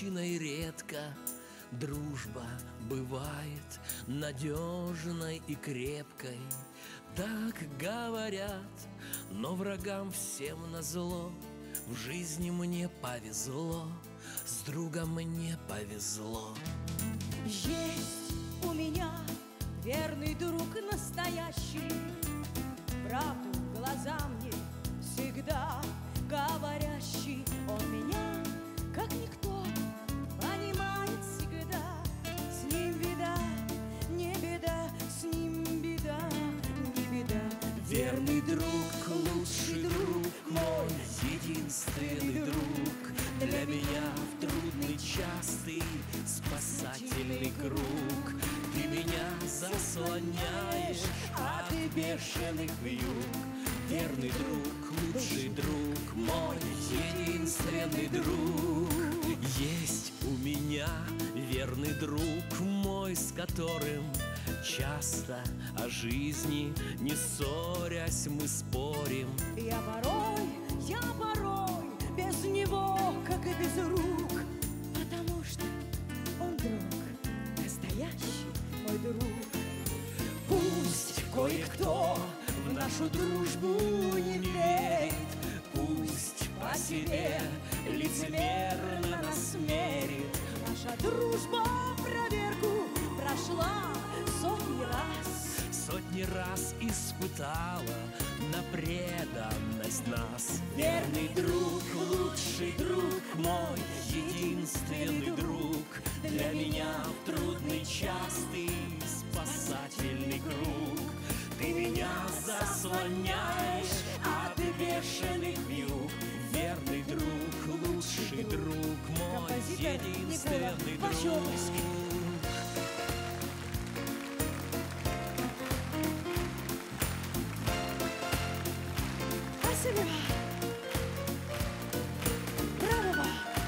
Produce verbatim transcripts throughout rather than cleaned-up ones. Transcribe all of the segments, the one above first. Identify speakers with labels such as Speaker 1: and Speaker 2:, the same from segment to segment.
Speaker 1: мужчиной редко дружба бывает надежной и крепкой. Так говорят, но врагам всем назло. В жизни мне повезло, с другом мне повезло.
Speaker 2: Есть у меня верный друг настоящий, правду в глаза мне всегда говорящий. Он меня, как никто, понимает всегда. С ним беда, не беда, с ним беда, не беда.
Speaker 1: Верный друг, лучший друг мой, единственный друг. Для меня в трудный час ты спасательный круг. Ты меня заслоняешь от бешеных вьюг. Верный друг, лучший друг мой, единственный друг. Есть у меня верный друг мой, с которым часто о жизни не ссорясь мы спорим.
Speaker 2: Я порой, я порой без него, как и без рук, потому что он друг, настоящий мой друг. Пусть кое-кто в нашу дружбу не верит, пусть по себе лицемерно нас мерит. Наша дружба проверку прошла сотни раз,
Speaker 1: Сотни раз испытала на преданность нас.
Speaker 2: Верный друг,
Speaker 1: лучший друг мой, единственный друг. Для меня в трудный час ты спасательный круг. Ты меня заслоняешь от бешеных вьюг. Верный друг, лучший друг мой, единственный друг.
Speaker 2: Спасибо! Браво!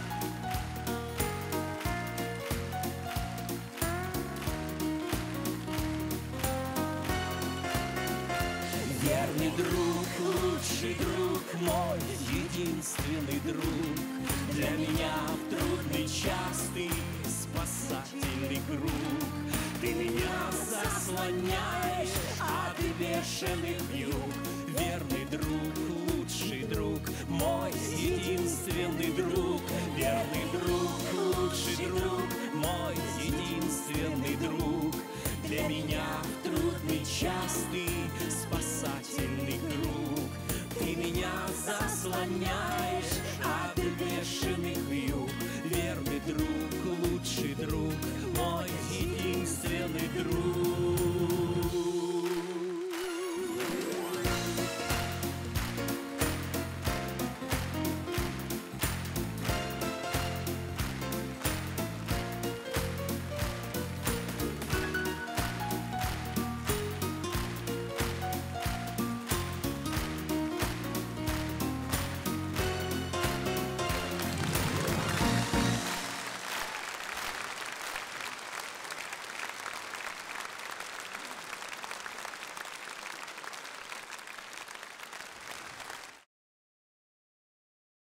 Speaker 1: Верный друг, лучший друг мой, единственный друг. Для меня в трудный час ты спасательный круг. Ты меня заслоняешь от бешеных вьюг. Верный друг, лучший друг мой, единственный друг. Верный друг, лучший друг